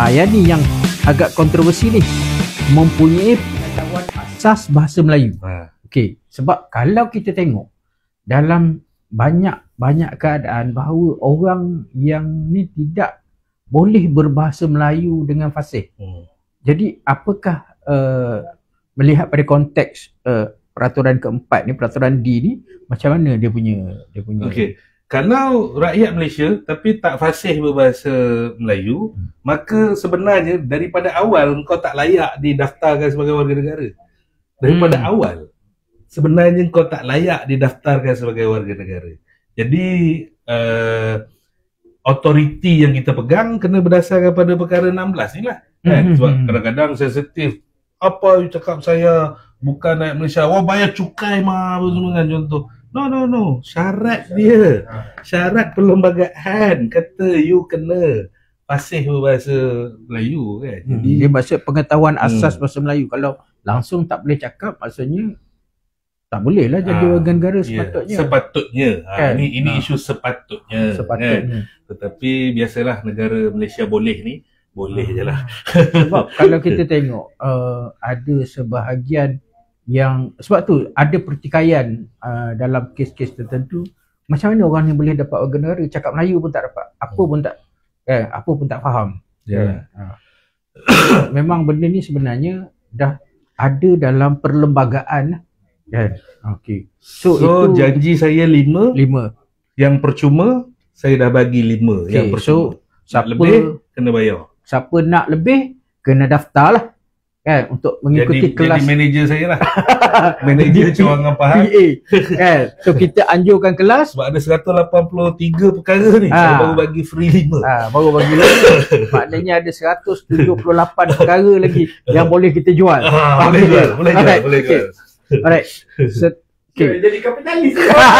Yang ni yang agak kontroversi ni, mempunyai pengetahuan asas bahasa Melayu. Okey, sebab kalau kita tengok dalam banyak keadaan bahawa orang yang ni tidak boleh berbahasa Melayu dengan fasih. Jadi apakah melihat pada konteks peraturan keempat ni, peraturan D ni, macam mana dia punya Okey. Kalau rakyat Malaysia tapi tak fasih berbahasa Melayu, maka sebenarnya daripada awal kau tak layak didaftarkan sebagai warga negara. Daripada awal sebenarnya kau tak layak didaftarkan sebagai warga negara. Jadi autoriti yang kita pegang kena berdasarkan pada perkara 16 ni lah. Kan? Sebab kadang-kadang sensitif. Apa you cakap saya bukan rakyat Malaysia, wah bayar cukai mah, dengan contoh. No. Syarat dia, syarat perlembagaan kata you kena fasih berbahasa Melayu kan. Jadi dia maksud pengetahuan asas bahasa Melayu. Kalau langsung tak boleh cakap, maksudnya tak boleh lah jadi warga negara sepatutnya. Sepatutnya. Kan? Ini isu sepatutnya. Kan? Tetapi biasalah negara Malaysia boleh ni, boleh je lah. Sebab kalau kita tengok ada sebahagian yang, sebab tu ada pertikaian dalam kes-kes tertentu. Macam mana orang ni boleh dapat warga negara, cakap Melayu pun tak dapat, apa pun tak faham. Memang benda ni sebenarnya dah ada dalam perlembagaan kan. Okey. So itu janji saya 5, yang percuma saya dah bagi 5 yang percuma. So siapa lebih kena bayar. Siapa nak lebih kena daftar lah kan, untuk mengikuti kelas. Jadi manager saya lah. Manager cawangan Pahang. PA kan. So kita anjurkan kelas sebab ada 183 perkara ni. Saya baru bagi free 5. Baru bagi 5. Maknanya ada 178 perkara lagi yang boleh kita jual. Boleh jual. Alright. Jadi kapitalis.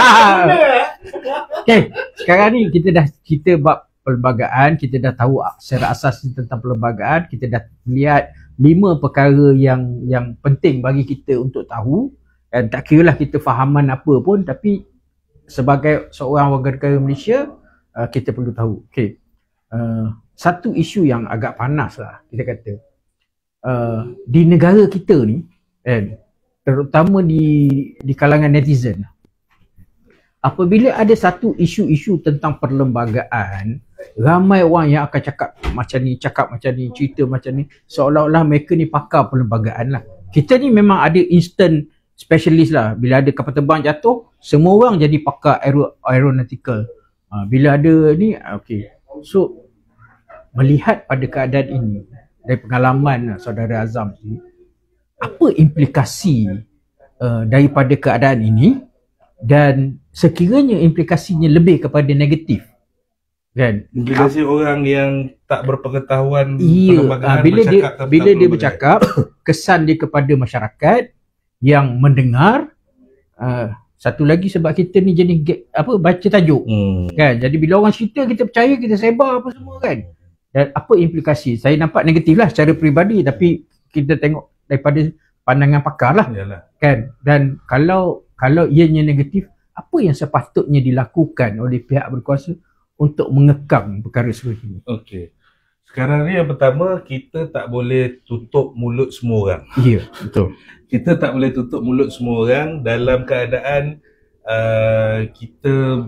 Okay. Sekarang ni kita bab perlembagaan, kita dah tahu secara asas tentang perlembagaan, kita dah lihat 5 perkara yang penting bagi kita untuk tahu, dan tak kira lah kita fahaman apa pun, tapi sebagai seorang warga negara Malaysia kita perlu tahu. Okay. Satu isu yang agak panas lah kita kata di negara kita ni kan, terutama di kalangan netizen, apabila ada satu isu-isu tentang perlembagaan, ramai orang yang akan cakap macam ni, cerita macam ni, seolah-olah mereka ni pakar perlembagaan lah. Kita ni memang ada instant specialist lah. Bila ada kapal terbang jatuh, semua orang jadi pakar aeronautical. Bila ada ni, okay. So, melihat pada keadaan ini, dari pengalaman saudara Azam ni, apa implikasi daripada keadaan ini, dan sekiranya implikasinya lebih kepada negatif kan, implikasi orang yang tak berpengetahuan perlembagaan, bila dia bercakap kesan dia kepada masyarakat yang mendengar. Satu lagi sebab kita ni jenis baca tajuk kan, jadi bila orang cerita kita percaya, kita sebar apa semua kan. Dan apa implikasi, saya nampak negatif lah secara peribadi, tapi kita tengok daripada pandangan pakar lah. Kan. Dan kalau ianya negatif, apa yang sepatutnya dilakukan oleh pihak berkuasa untuk mengekang perkara seperti ini? Okey. Sekarang ni yang pertama, kita tak boleh tutup mulut semua orang. Ya, betul. Kita tak boleh tutup mulut semua orang dalam keadaan kita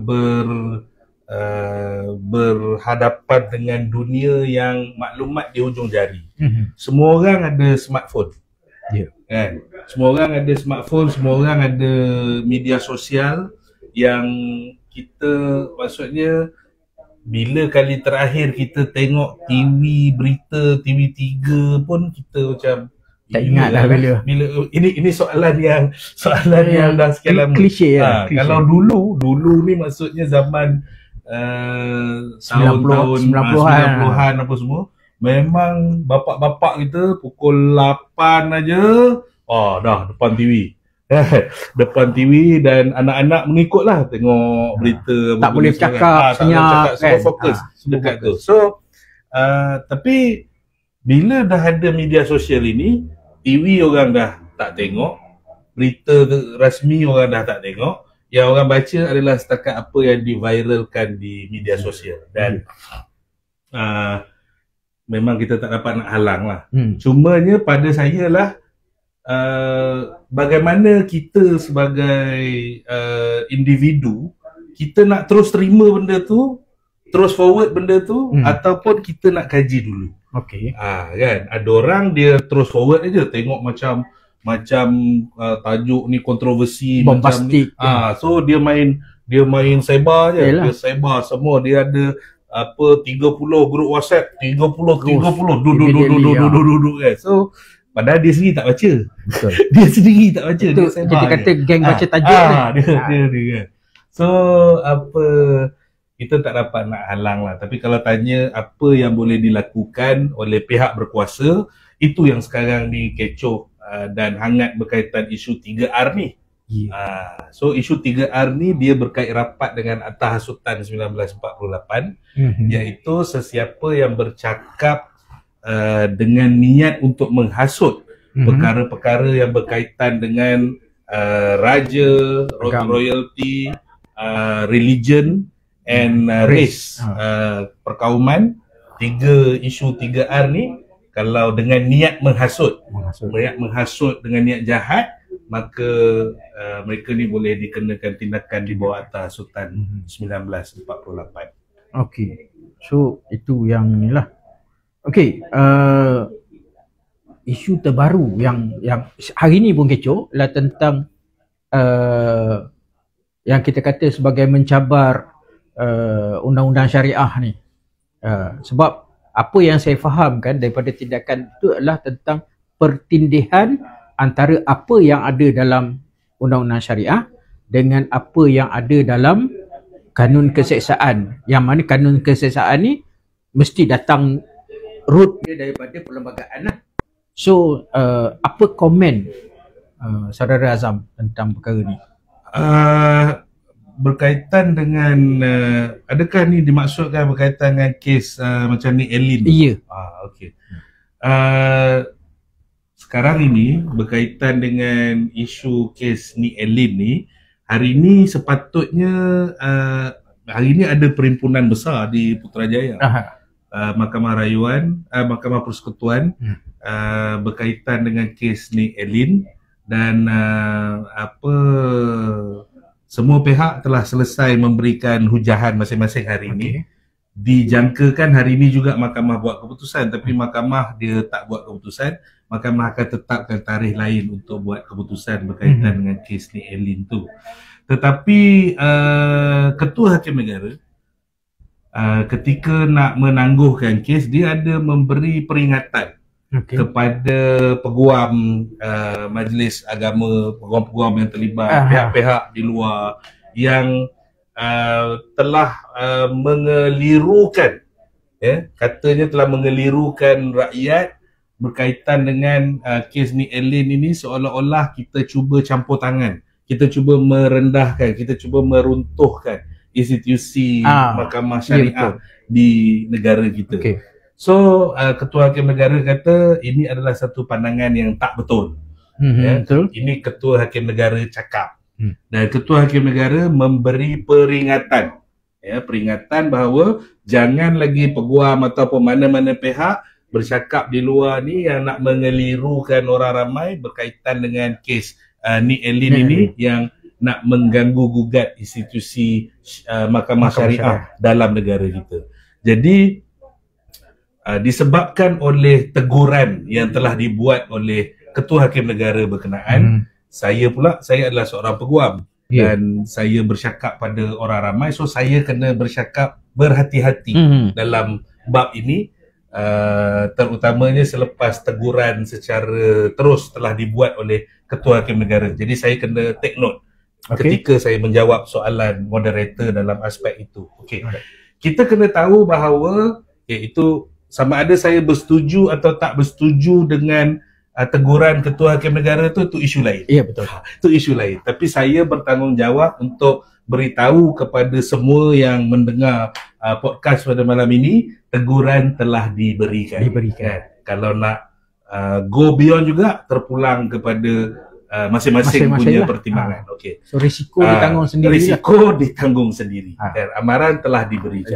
berhadapan dengan dunia yang maklumat di hujung jari. Semua orang ada smartphone. Kan? Semua orang ada smartphone, semua orang ada media sosial yang kita, maksudnya bila kali terakhir kita tengok TV berita, TV3 pun kita macam tak ingat lah bila ini soalan yang dah sekian lama. Klise ya. Kalau dulu ni maksudnya zaman tahun-tahun 90-an apa semua, memang bapak-bapak kita pukul 8 aja dah depan TV. Depan TV, dan anak-anak mengikutlah tengok berita. Tak boleh cakap senyap kan, semua fokus dekat tu. So tapi bila dah ada media sosial ini, TV orang dah tak tengok, berita rasmi orang dah tak tengok, yang orang baca adalah setakat apa yang diviralkan di media sosial. Dan memang kita tak dapat nak halang lah. Cumanya pada saya lah, bagaimana kita sebagai individu, kita nak terus terima benda tu, terus forward benda tu, ataupun kita nak kaji dulu. Okey. Kan, ada orang dia terus forward aja, tengok macam tajuk ni kontroversi, bombastik. So dia main sebar je. Yalah. Dia sebar semua, dia ada 30 grup WhatsApp, 30 duduk kan. So padahal dia sendiri tak baca. Betul. Dia sendiri tak baca. Betul. Dia Kita kata geng baca tajuk dia kan. So kita tak dapat nak halang lah. Tapi kalau tanya apa yang boleh dilakukan oleh pihak berkuasa, itu yang sekarang ni kecoh dan hangat berkaitan isu 3R ni. So isu 3R ni dia berkait rapat dengan Atas Hasutan 1948, iaitu sesiapa yang bercakap dengan niat untuk menghasut perkara-perkara yang berkaitan dengan raja, royalty, religion and race, perkauman. Isu 3R ni kalau dengan niat menghasut dengan niat jahat, maka mereka ni boleh dikenakan tindakan di bawah Atas Hasutan 1948. Okey. So itu yang inilah. Okey, isu terbaru yang hari ni pun kecoh lah tentang yang kita kata sebagai mencabar undang-undang syariah ni. Sebab apa yang saya fahamkan daripada tindakan itu adalah tentang pertindihan antara apa yang ada dalam undang-undang syariah dengan apa yang ada dalam kanun keseksaan, yang mana kanun keseksaan ni mesti datang root dia daripada perlembagaan lah. So apa komen Saudara Azam tentang perkara ni? Berkaitan dengan adakah ni dimaksudkan berkaitan dengan kes macam ni Elin? Ya. Okey. Sekarang ini berkaitan dengan isu kes ni Elin ni, hari ni sepatutnya hari ni ada perhimpunan besar di Putrajaya. Mahkamah Rayuan, Mahkamah Persekutuan berkaitan dengan kes ni Elin, dan semua pihak telah selesai memberikan hujahan masing-masing hari ini. Dijangkakan hari ini juga mahkamah buat keputusan, tapi mahkamah dia tak buat keputusan. Mahkamah akan tetapkan tarikh lain untuk buat keputusan berkaitan dengan kes ni Elin tu. Tetapi Ketua Hakim Negara ketika nak menangguhkan kes, dia ada memberi peringatan kepada peguam Majlis Agama, peguam-peguam yang terlibat, pihak-pihak di luar yang telah mengelirukan, katanya telah mengelirukan rakyat berkaitan dengan kes ni Elin ini, seolah-olah kita cuba campur tangan, kita cuba merendahkan, kita cuba meruntuhkan institusi mahkamah syariah di negara kita. So Ketua Hakim Negara kata ini adalah satu pandangan yang tak betul. Betul. Ini Ketua Hakim Negara cakap. Dan Ketua Hakim Negara memberi peringatan, peringatan bahawa jangan lagi peguam ataupun mana-mana pihak bercakap di luar ni yang nak mengelirukan orang ramai berkaitan dengan kes ni Elin ini yang nak mengganggu gugat institusi mahkamah syariah dalam negara kita. Jadi disebabkan oleh teguran yang telah dibuat oleh Ketua Hakim Negara berkenaan, saya adalah seorang peguam dan saya bercakap pada orang ramai, so saya kena bercakap berhati-hati dalam bab ini, terutamanya selepas teguran secara terus telah dibuat oleh Ketua Hakim Negara. Jadi saya kena take note ketika saya menjawab soalan moderator dalam aspek itu. Kita kena tahu bahawa iaitu sama ada saya bersetuju atau tak bersetuju dengan teguran Ketua Hakim Negara tu isu lain. Ya, betul. Itu isu lain. Tapi saya bertanggungjawab untuk beritahu kepada semua yang mendengar podcast pada malam ini, teguran telah diberikan. Kalau nak go beyond juga, terpulang kepada masing-masing punya pertimbangan. So risiko ditanggung sendiri. Risiko ditanggung sendiri. Dan amaran telah diberikan.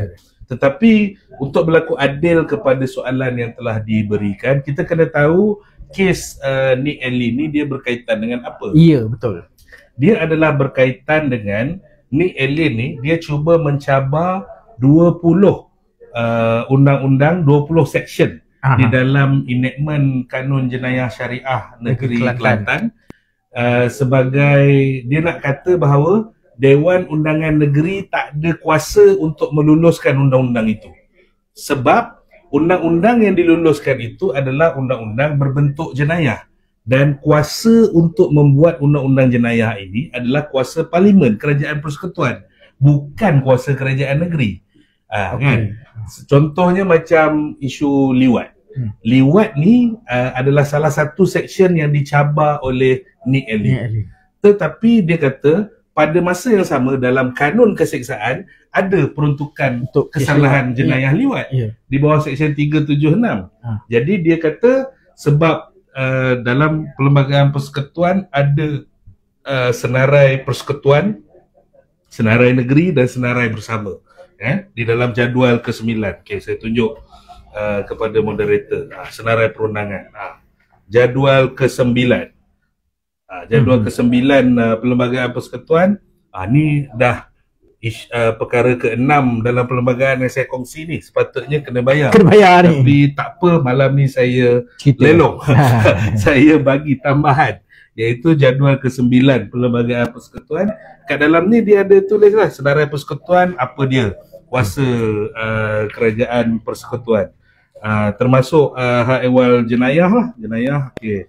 Tetapi untuk berlaku adil kepada soalan yang telah diberikan, kita kena tahu kes Nick Elin ni dia berkaitan dengan apa. Ya, betul. Dia adalah berkaitan dengan Nick Elin ni, dia cuba mencabar 20 undang-undang, 20 section di dalam enactment Kanun Jenayah Syariah Negeri Kelantan. Sebagai dia nak kata bahawa Dewan Undangan Negeri tak ada kuasa untuk meluluskan undang-undang itu. Sebab undang-undang yang diluluskan itu adalah undang-undang berbentuk jenayah. Dan kuasa untuk membuat undang-undang jenayah ini adalah kuasa Parlimen, Kerajaan Persekutuan, bukan kuasa Kerajaan Negeri. Kan? Contohnya macam isu liwat. Liwat ni adalah salah satu section yang dicabar oleh Nick Elin. Tetapi dia kata pada masa yang sama dalam kanun keseksaan ada peruntukan untuk kesalahan jenayah liwat di bawah seksyen 376. Jadi dia kata sebab dalam Perlembagaan Persekutuan ada senarai persekutuan, senarai negeri dan senarai bersama di dalam jadual ke-9. Okey, saya tunjuk kepada moderator senarai perundangan. Jadual ke-9. Jadual ke-9 Perlembagaan Persekutuan. Ni dah perkara ke-6 dalam perlembagaan yang saya kongsi ni. Sepatutnya kena bayar. Ni. Tapi tak apa, malam ni saya lelong. Saya bagi tambahan, iaitu jadual ke-9 Perlembagaan Persekutuan. Kat dalam ni dia ada tulislah senarai persekutuan apa dia, kuasa kerajaan persekutuan. Termasuk hak ehwal jenayah lah. Jenayah, okey.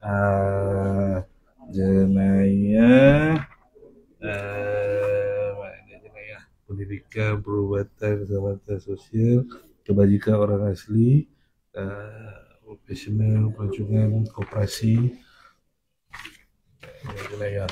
Jenayah jenayah pendidikan, perubatan, keselamatan sosial, kebajikan orang asli, profesional, pelancongan, koperasi, jenayah.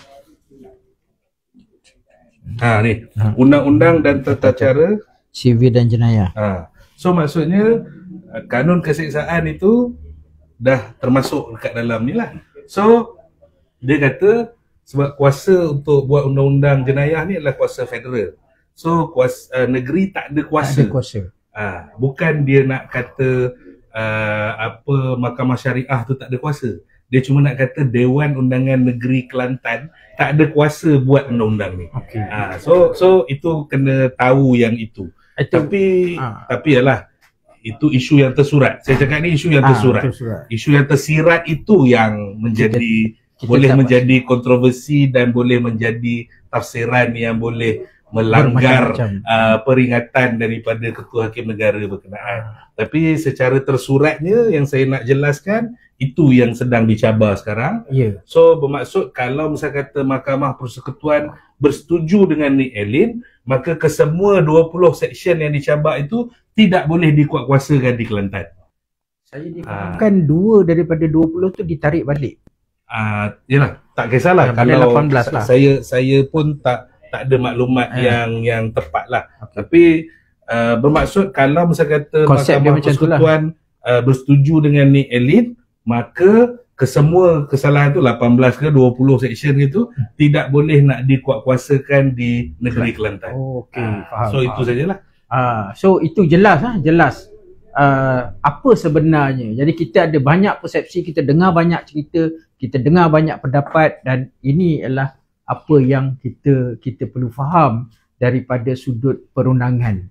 Ni undang-undang dan tata cara sivil dan jenayah. So maksudnya kanun keseksaan itu dah termasuk dekat dalam ni lah. So dia kata sebab kuasa untuk buat undang-undang jenayah ni adalah kuasa federal. So kuasa negeri tak ada kuasa. Bukan dia nak kata apa Mahkamah Syariah tu tak ada kuasa. Dia cuma nak kata Dewan Undangan Negeri Kelantan tak ada kuasa buat undang-undang ni. So itu kena tahu yang itu. Tapi yalah, itu isu yang tersurat. Saya cakap ni isu yang tersurat. Isu yang tersirat itu yang menjadi boleh menjadi kontroversi dan boleh menjadi tafsiran yang boleh melanggar peringatan daripada Ketua Hakim Negara berkenaan. Tapi secara tersuratnya yang saya nak jelaskan, itu yang sedang dicabar sekarang. So bermaksud kalau misalnya kata Mahkamah Persekutuan bersetuju dengan Nick Elin, maka kesemua 20 seksyen yang dicabar itu tidak boleh dikuatkuasakan di Kelantan. Saya difahamkan 2 daripada 20 tu ditarik balik. Yalah, tak kisahlah kalau 18 lah. Saya pun tak ada maklumat yang tepat lah. Tapi bermaksud kalau misalnya kata Mahkamah Persekutuan bersetuju dengan Nick Elin, maka kesemua kesalahan tu 18 ke 20 seksyen itu tidak boleh nak dikuatkuasakan di negeri Kelantan. Faham. So itu sajalah. So itu jelas jelas apa sebenarnya. Jadi kita ada banyak persepsi, kita dengar banyak cerita, kita dengar banyak pendapat, dan ini adalah apa yang kita perlu faham daripada sudut perundangan.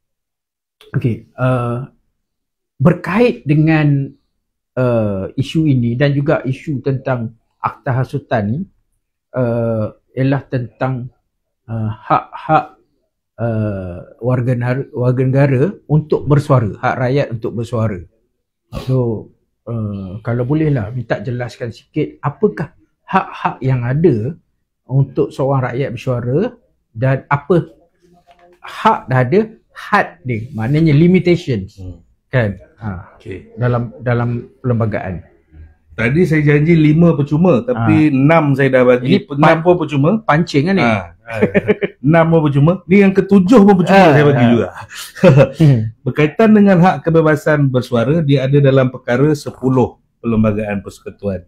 Berkait dengan isu ini dan juga isu tentang Akta Hasutan ni ialah tentang hak-hak warga negara untuk bersuara, hak rakyat untuk bersuara. So kalau bolehlah minta jelaskan sikit apakah hak-hak yang ada untuk seorang rakyat bersuara, dan apa hak dah ada, had dia, maknanya limitations kan dalam perlembagaan. Tadi saya janji 5 percuma, tapi 6 saya dah bagi. 6 pun percuma. Pancing kan ni? 6 pun percuma. Ni yang ke-7 pun percuma saya bagi juga. Berkaitan dengan hak kebebasan bersuara, dia ada dalam perkara 10 Perlembagaan Persekutuan.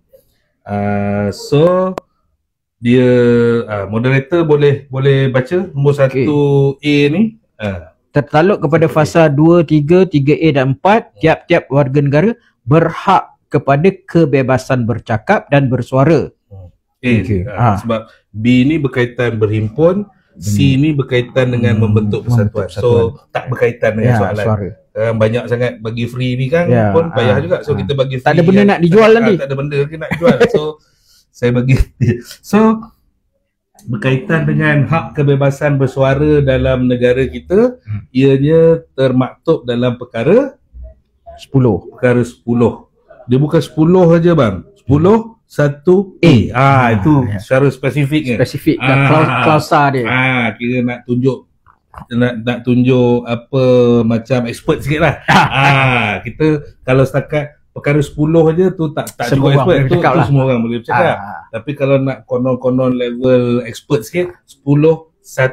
So dia moderator boleh baca nombor 1A ni. Tertakluk kepada fasa 2, 3, 3A dan 4, tiap-tiap warga negara berhak kepada kebebasan bercakap dan bersuara. Okay. Sebab B ni berkaitan berhimpun, C ni berkaitan dengan membentuk persatuan. So tak berkaitan dengan soalan. Suara. Banyak sangat bagi free ni kan pun payah juga. So kita bagi free. Tak ada benda nak dijual nanti. Tak ada benda nak dijual. So saya bagi. So berkaitan dengan hak kebebasan bersuara dalam negara kita, ianya termaktub dalam perkara 10. Perkara 10. Dia bukan 10 saja bang. 10 1A. Itu secara spesifiknya. Spesifik dan klausa dia. Kira nak tunjuk apa macam expert sikitlah. Kita kalau setakat perkara 10 aja tu tak cukup expert tu, semua orang boleh bercakap. Tapi kalau nak konon-konon level expert sikit 10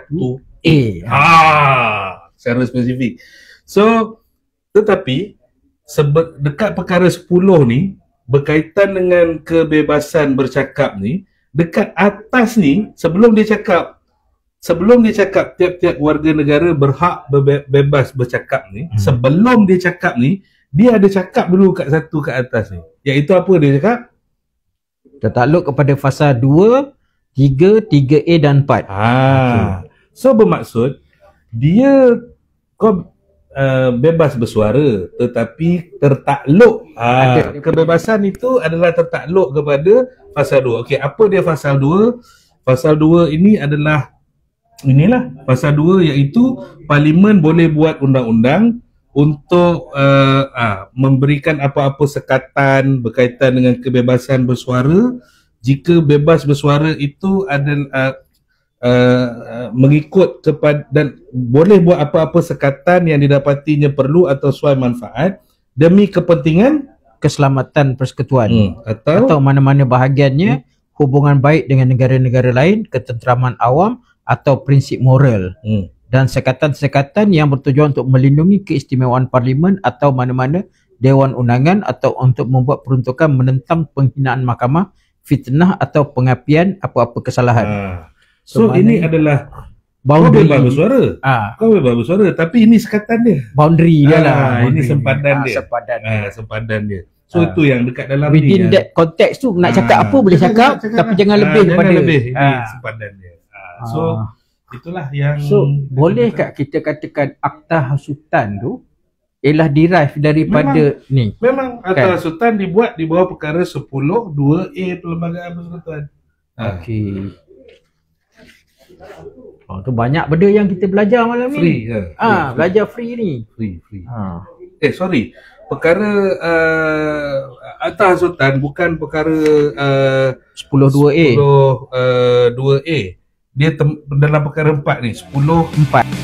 1A. Secara spesifik. So tetapi dekat perkara 10 ni berkaitan dengan kebebasan bercakap ni, dekat atas ni sebelum dia cakap tiap-tiap warga negara berhak bebas bercakap ni, sebelum dia cakap ni, dia ada cakap dulu kat atas ni. Iaitu apa dia cakap? Tertakluk kepada fasa 2, 3, 3A dan 4. So bermaksud dia bebas bersuara tetapi tertakluk. Kebebasan itu adalah tertakluk kepada fasa 2. Okey, apa dia fasa 2? Fasa 2 ini adalah fasa 2 iaitu parlimen boleh buat undang-undang untuk memberikan apa-apa sekatan berkaitan dengan kebebasan bersuara jika bebas bersuara itu adalah mengikut kepada dan boleh buat apa-apa sekatan yang didapatinya perlu atau sesuai manfaat demi kepentingan keselamatan persekutuan atau mana-mana bahagiannya, hubungan baik dengan negara-negara lain, ketenteraman awam atau prinsip moral, dan sekatan-sekatan yang bertujuan untuk melindungi keistimewaan parlimen atau mana-mana dewan undangan atau untuk membuat peruntukan menentang penghinaan mahkamah, fitnah atau pengapian apa-apa kesalahan. So ini adalah boundary. Kau bebas bersuara. Kau bebas bersuara, tapi ini sekatan dia. Boundary dia lah. Ini sempadan dia. Sempadan dia. So itu yang dekat dalam ni. Within that context tu nak cakap apa boleh cakap, tapi jangan lebih daripada ini sempadan dia. So itulah yang boleh tak kita katakan akta hasutan tu ialah derive daripada memang akta hasutan dibuat di bawah perkara 10 2A Perlembagaan Persekutuan. Okey. Tu banyak benda yang kita belajar malam free, ni. Belajar free ni. Free. Sorry. Perkara akta hasutan bukan perkara 10 2A. 2A. Dia dalam perkara 4 ni, 10 4.